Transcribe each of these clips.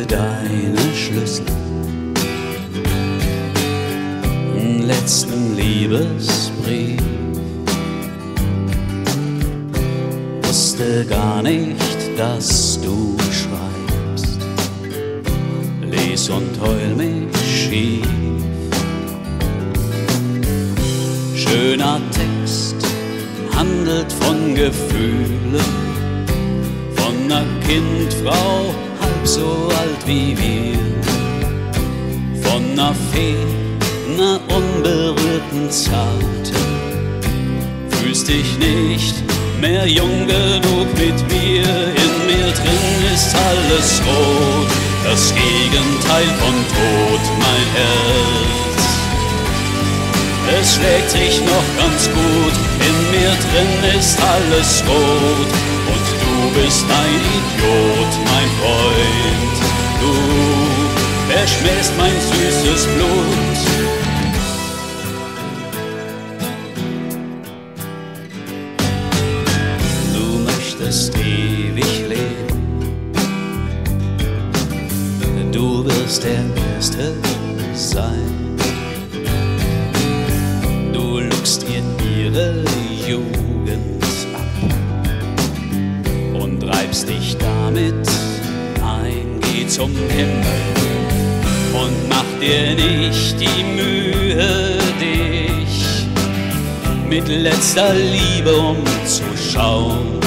deine Schlüssel, einen letzten Liebesbrief. Wusste gar nicht, dass du schreibst, lies und heul mich schief. Schöner Text, handelt von Gefühlen, von ner Kindfrau, halb so alt wie wir, von ner Fee, ner unberührten Zarten. Fühlst dich nicht mehr jung genug mit mir, in mir drin ist alles rot, das Gegenteil von Tod, mein Herz. Es schlägt sich noch ganz gut, in mir drin ist alles rot und du bist ein Idiot, mein Freund. Du verschmähst mein süßes Blut. Du möchtest ewig leben, du wirst der Erste sein. Du luchst ihr ihre Jugend ab und reibst dich damit ein. Geh zum Himmel und mach dir nicht die Mühe, dich mit letzter Liebe umzuschauen.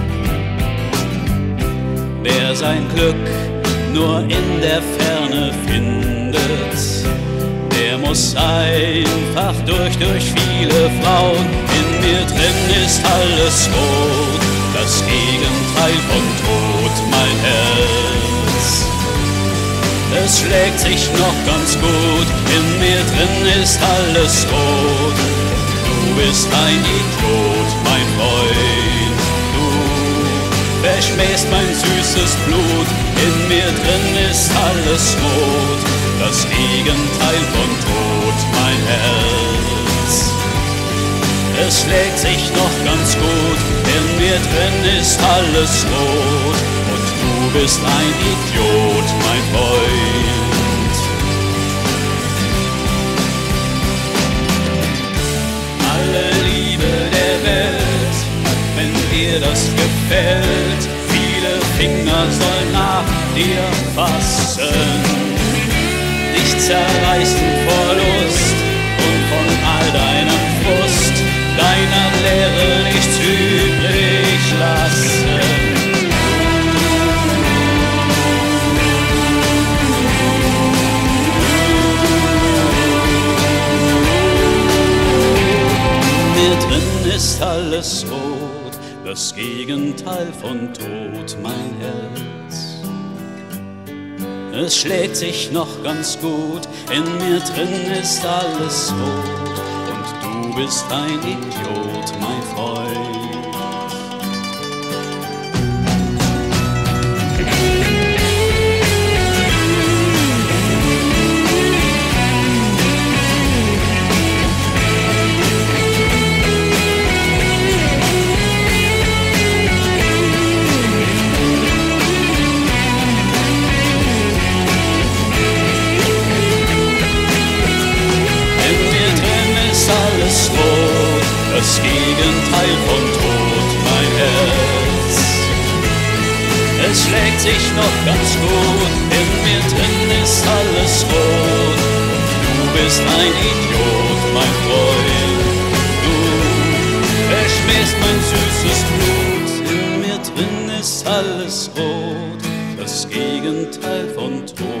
Wer sein Glück nur in der Ferne findet, der muss einfach durch viele Frauen. In mir drin ist alles rot, das Gegenteil von Tod, mein Herz. Es schlägt sich noch ganz gut, in mir drin ist alles rot. Du bist ein Idiot, mein Freund. Du verschmähst mein süßes Blut, in mir drin ist alles rot, das Gegenteil von Tod, mein Herz. Es schlägt sich noch ganz gut, in mir drin ist alles rot und du bist ein Idiot, mein Freund. Alle Liebe der Welt, wenn dir das gefällt, viele Finger sollen nach dir fassen, dich zerreißen vor Lust und von all deinem Frust deiner Leere nichts übrig lassen. Mir drin ist alles rot, das Gegenteil von Tod, mein Herz. Es schlägt sich noch ganz gut, in mir drin ist alles rot und du bist ein Idiot, mein Freund. Das Gegenteil von Tod, mein Herz. Es schlägt sich noch ganz gut, in mir drin ist alles rot. Du bist ein Idiot, mein Freund. Du verschmähst mein süßes Blut. In mir drin ist alles rot, das Gegenteil von Tod.